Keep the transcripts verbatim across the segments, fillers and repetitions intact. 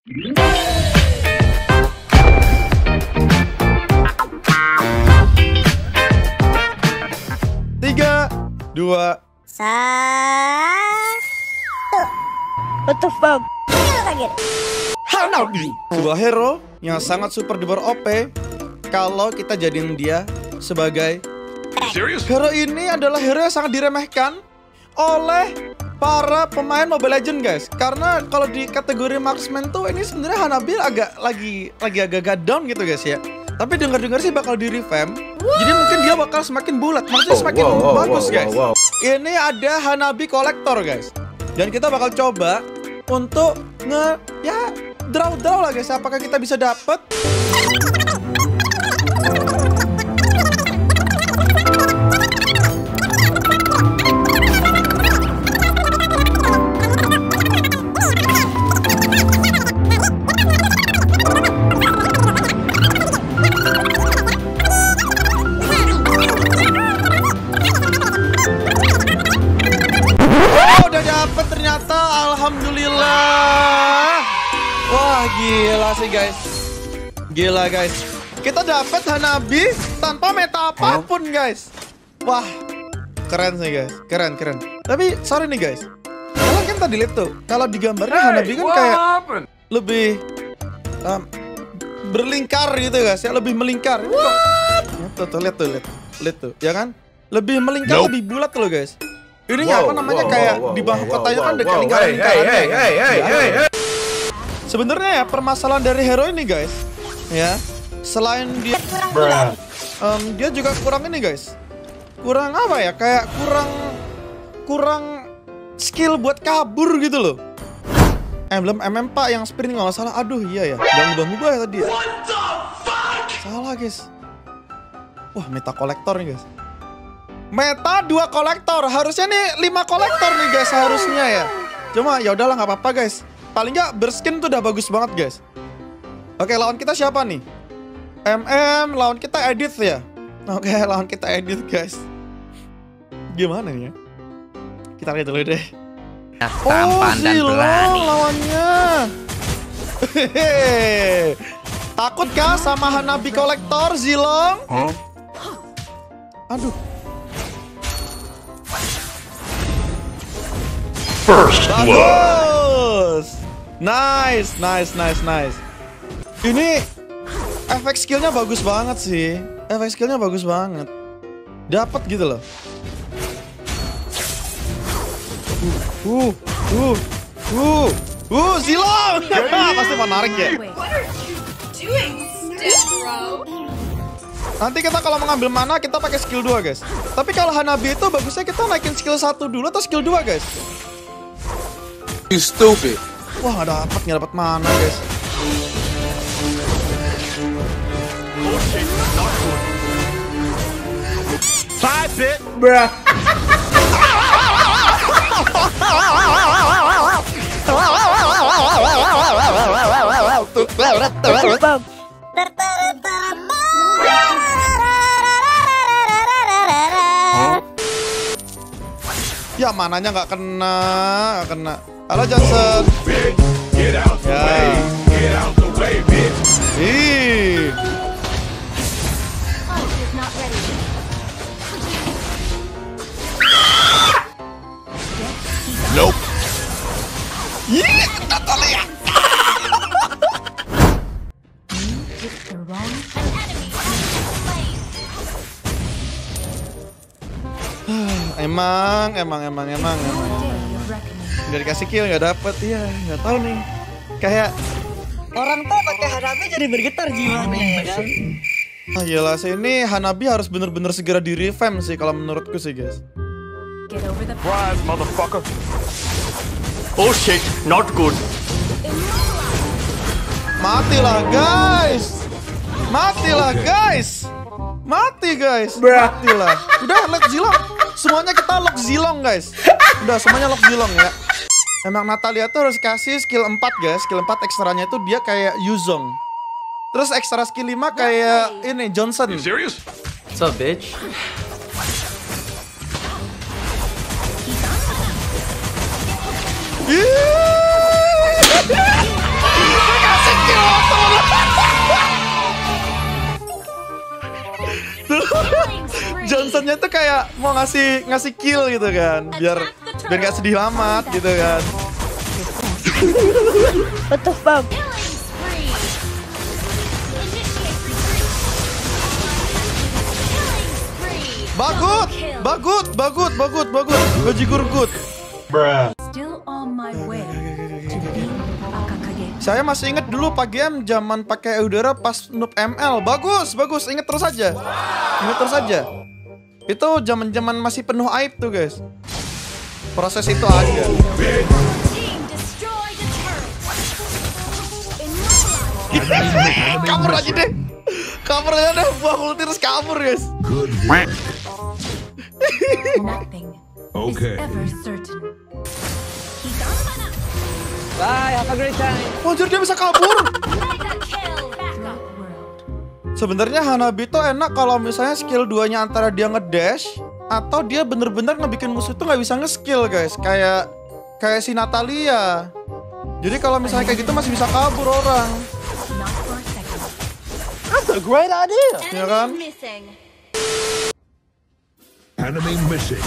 Tiga, dua, satu. What the fuck? Hanabi, sebuah hero yang sangat super duper O P kalau kita jadiin dia sebagai Serious? hero. Ini adalah hero yang sangat diremehkan oleh para pemain Mobile Legends, guys. Karena kalau di kategori marksman tuh ini sebenarnya Hanabi agak lagi lagi agak-agak down gitu, guys ya. Tapi dengar-dengar sih bakal di revamp. Jadi mungkin dia bakal semakin bulat, maksudnya semakin wow, wow, bagus, wow, guys. wow, wow. Ini ada Hanabi Collector, guys. Dan kita bakal coba untuk nge ya draw-draw lah, guys. Apakah kita bisa dapet? Ternyata alhamdulillah. Wah, gila sih, guys. Gila, guys. Kita dapat Hanabi tanpa meta apapun, guys. Wah, keren sih, guys. Keren, keren. Tapi sorry nih, guys. Kalian kan tadi lihat tuh, kalau di gambarnya Hanabi kan kayak lebih um, berlingkar gitu, guys. Ya, lebih melingkar. Ya, tuh, tuh, lihat tuh, lihat. Lihat tuh, ya kan? Lebih melingkar, nope. Lebih bulat loh, guys. Ini wow, apa namanya wow, kayak wow, di bawah wow, kotanya wow, kan dekat wow, lingkaran-lingkaran. Hey, hey, hey, hey, hey, hey. Sebenarnya ya permasalahan dari hero ini, guys, ya selain dia um, dia juga kurang ini, guys. Kurang apa ya? Kayak kurang kurang skill buat kabur gitu loh. Emblem M M Pak yang sprint nggak salah. Aduh iya ya. Jangan ngubah-ngubah ya tadi. Ya. Salah, guys. Wah, meta kolektor nih, guys. Meta dua kolektor, harusnya nih lima kolektor nih, guys, harusnya ya. Cuma ya udahlah, nggak apa-apa, guys. Paling nggak berskin tuh udah bagus banget, guys. Oke, lawan kita siapa nih? M M, lawan kita Edith ya. Oke, lawan kita Edith, guys. Gimana ya? Kita lihat dulu deh. Oh, Zilong lawannya. Hehehe. Takut kah sama Hanabi kolektor, Zilong? Huh? Aduh. First bagus, nice, nice, nice, nice. Ini efek skillnya bagus banget sih, efek skillnya bagus banget. Dapat gitu loh. Uh, uh, uh, uh, Zilong, pasti menarik ya. Nanti kita kalau mengambil mana kita pakai skill dua, guys. Tapi kalau Hanabi itu bagusnya kita naikin skill satu dulu atau skill dua, guys. You stupid. Wah, nggak dapat, nggak dapat mana, guys. Five bit, bruh. Ya, mananya nggak kena, nggak kena. Halo Johnson. Ya. Ih. Nope. Ih, Natalia. Emang, emang, emang, emang, emang. Udah dikasih kill nggak dapet, ya nggak tahu nih. Kayak orang tuh pakai Hanabi jadi bergetar jiwanya, ya kan? Ah iyalah, sih ini Hanabi harus bener-bener segera di revamp sih kalau menurutku sih, guys. Surprise, motherfucker. Oh shit, not good. Matilah, guys. Matilah, guys. Mati, guys. Matilah. Udah, let Zilong. Semuanya kita lock Zilong, guys. Udah, semuanya lock Zilong ya. Emang Natalia tuh harus kasih skill empat, guys. Skill empat ekstranya itu dia kayak Yuzong. Terus ekstra skill lima kayak ini Johnson. You serious? What's up, bitch? buffnya tuh kayak mau ngasih ngasih kill gitu kan, biar biar gak sedih amat gitu kan. What the fuck? Bagut, bagut, bagut, bagut, bagut. Bajigur good. Still on my way to being Akakage. Saya masih inget dulu Pak Game zaman pakai udara pas noob M L. Bagus, bagus. Ingat terus aja. Ingat terus aja. Itu zaman-zaman masih penuh aib tuh, guys. Proses itu ada. Kabur aja deh. Kabur aja deh. Buah ulti terus kabur, guys. Nothing Okay. is ever certain. Bye, have a great time. Wajar dia bisa kabur. Drop world. Sebenarnya Hanabi tuh enak kalau misalnya skill duanya antara dia ngedash atau dia bener-bener ngebikin musuh tuh nggak bisa nge-skill, guys. Kayak kayak si Natalia. Jadi kalau misalnya kayak gitu masih bisa kabur orang. Not for a second. That's a great idea. Ya kan? Enemy missing.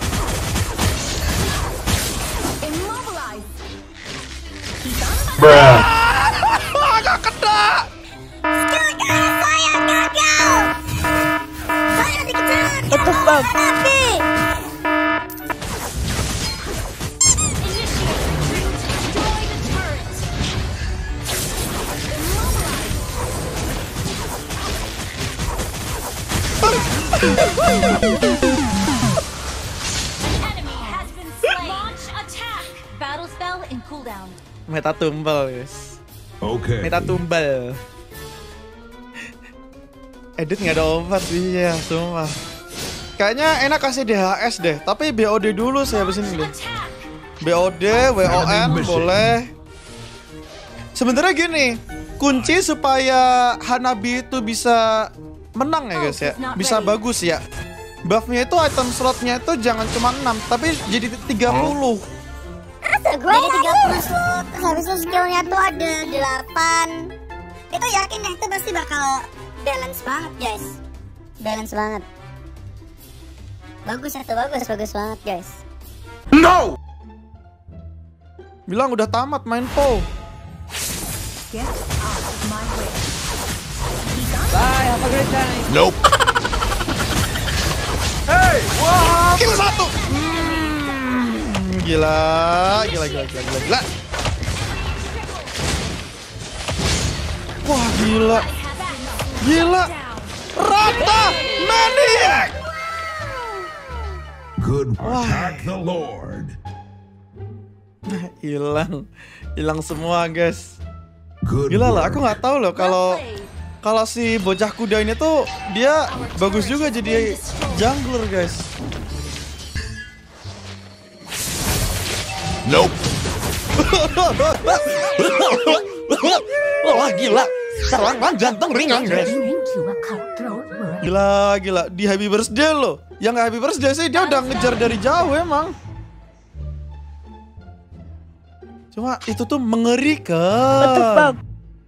Immobilize. Agak kena. What the fuck? Battle spell in cooldown. Meta tumbal, guys. Okay. Meta tumbal. Edit nggak ada obat sih ya, semua. Kayaknya enak kasih D H S deh, tapi B O D dulu saya habis ini deh. B O D, W O N boleh. Sebenarnya gini, kunci supaya Hanabi itu bisa menang ya guys ya, bisa bagus ya. Buffnya itu item slotnya itu jangan cuma enam, tapi jadi tiga puluh. Jadi tiga puluh slot, terus habis itu skillnya tuh ada delapan. Itu yakin ya, itu pasti bakal balance banget guys. Balance banget. Bagus itu, bagus, bagus banget guys. No! Bilang udah tamat main P O. Get out of my way. Bye, have a great time. Nope. Hey, what? Kill satu. Hmm, gila, gila, gila, gila, gila, gila. Wah, gila. Gila. Rata maniac. Good attack the Lord. Hilang. Hilang semua, guys. Good Gila lah, work. aku nggak tahu loh kalau kalau si bocah kuda ini tuh dia bagus juga jadi jungler, guys. Nope. Wah, gila. Serangan jantung ringan, guys. Into a cutthroat world. Gila, gila. Di Happy Birthday loh. Yang nggak Happy Birthday sih dia udah ngejar dari jauh emang. Cuma itu tuh mengerikan. What the fuck?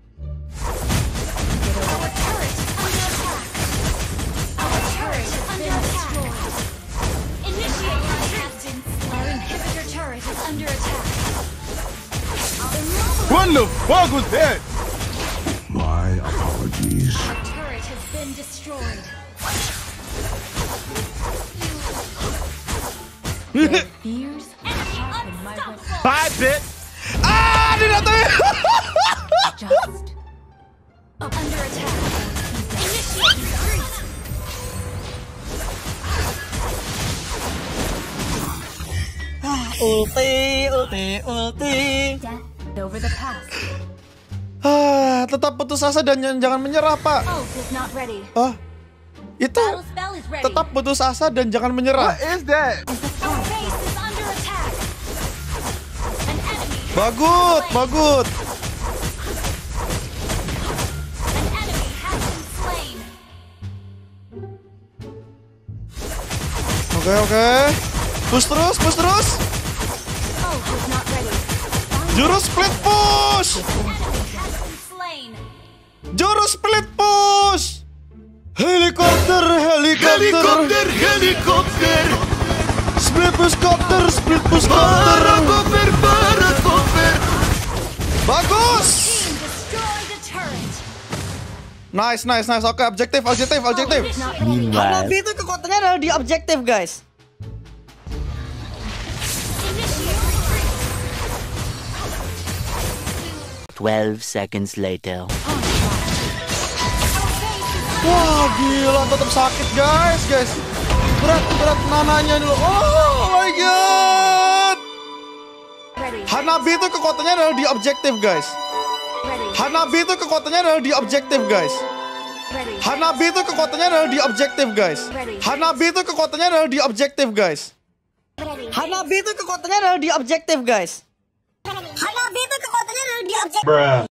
What the fuck was that? My apologies. Turret has been destroyed. Fears sharpen my weapon. Bye, bitch. Ah, didatengin. Just up under attack. Initiate retreat. Ulti, ulti, ulti. Death over the past. Ah, tetap putus asa dan jangan- jangan menyerah, Pak. Ult is not ready. Ah, itu Battle spell is ready. tetap putus asa dan jangan menyerah. Is that? Our base is under attack. An enemy. Bagut, bagut. An enemy has been slain. Oke, oke. Push terus, push terus. Ult is not ready. Jurus split push. Enemy has been slain. Jurus split push. Helikopter, helikopter, helikopter. split puskopter, split puskopter. Parakoper, parakoper. Bagus. Destroy the turret. Nice, nice, nice. Oke, objektif, objektif, objektif. Hanabi itu kekuatannya adalah di objektif, guys. Twelve seconds later. Wah, gila, tetap sakit, guys, guys. Berat, berat nananya dulu. Oh my god. Hanabi itu kekuatannya adalah di objektif, guys. Hanabi itu kekuatannya adalah di objektif, guys. Hanabi itu kekuatannya adalah di objektif, guys. Hanabi itu kekuatannya adalah di objektif, guys. Hanabi itu kekuatannya adalah di objektif, guys. Hanabi itu kekuatannya adalah di objektif.